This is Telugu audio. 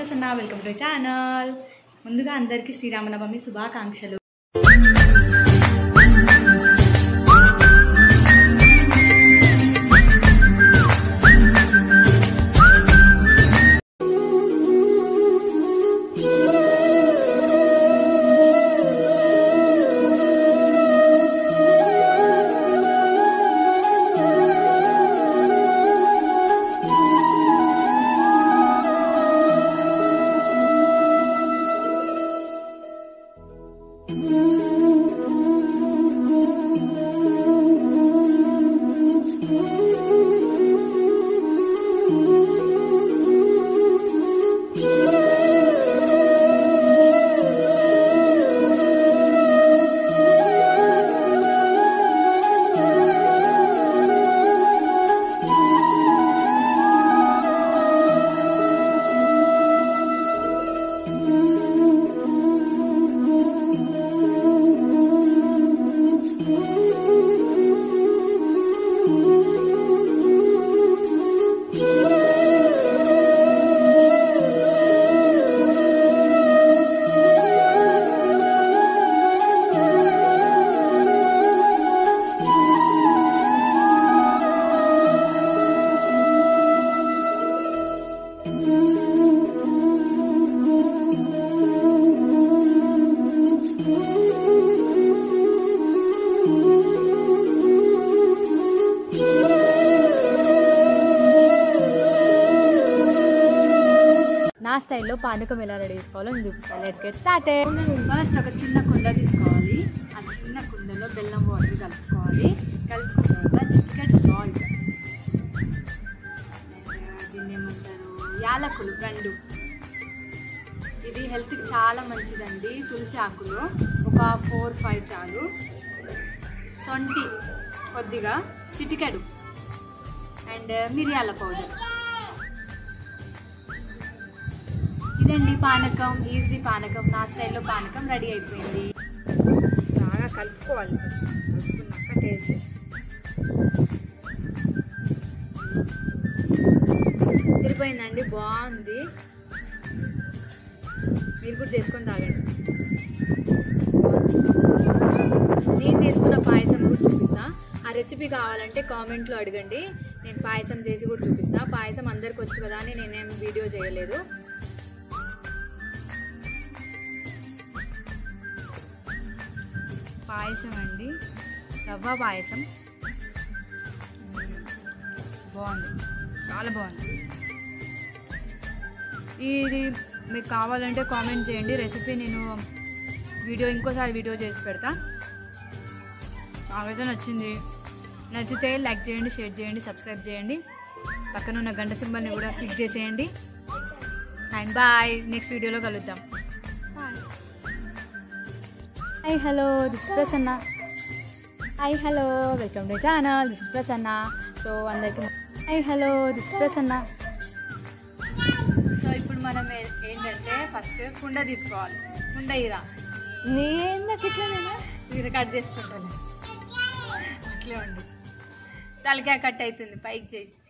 Prasanna welcome to channel. ముందుగా అందరికీ శ్రీరామ నవమి శుభాకాంక్షలు. నా స్టైల్లో పానకం ఎలా రెడీ చేసుకోవాలో నేను చూపిస్తాను. Let's get started. ఫస్ట్ ఒక చిన్న కుండ తీసుకోవాలి. ఆ చిన్న కుండలో బెల్లం వాటర్ కలుపుకోవాలి. కలుపుకున్న తర్వాత చిటికెడు సాల్ట్, దీన్ని ఏమంటారు, యాలకులు 2. ఇది హెల్త్కి చాలా మంచిదండి. తులసి ఆకులు ఒక 4-5 చాలు. సొంటి కొద్దిగా, చిటికెడు, అండ్ మిరియాల పౌడర్. ఇదండి పానకం. ఈజీ పానకం. నా స్టైల్లో పానకం రెడీ అయిపోయింది. బాగా కలుపుకోవాలి. ఫస్ట్ కలుపుకున్నాక టేస్ట్ చేస్తాం. తిరిగిపోయిందండి, బాగుంది. మీరు కూడా చేసుకొని తాగండి. నేను తీసుకున్న పాయసం కూడా చూపిస్తా. ఆ రెసిపీ కావాలంటే కామెంట్లో అడగండి. నేను పాయసం చేసి కూడా చూపిస్తా. పాయసం అందరికి వచ్చు కదా అని నేనేం వీడియో చేయలేదు. పాయసం అండి, రవ్వ పాయసం. బాగుంది, చాలా బాగుంది. ఇది మీకు కావాలంటే కామెంట్ చేయండి. రెసిపీ నేను ఇంకోసారి వీడియో చేసి పెడతా. నాకైతే నచ్చింది. నచ్చితే లైక్ చేయండి, షేర్ చేయండి, సబ్స్క్రైబ్ చేయండి. పక్కన ఉన్న గంట సింబల్ని కూడా క్లిక్ చేసేయండి. అండ్ బాయ్, నెక్స్ట్ వీడియోలో కలుద్దాం. Hi hello, this is Prasanna. Hi hello, welcome to channel. This is Prasanna. So అందరికి hi hello, this is Prasanna. So ఇప్పుడు మనం ఏంటంటే ఫస్ట్ కుండ తీసుకోవాలి. కుండ ఇరా నేను ఇట్లా మీరు కట్ చేసుకుంటాను. అట్లే ఉండి తలకాయ కట్ అవుతుంది, పైకి చేయి.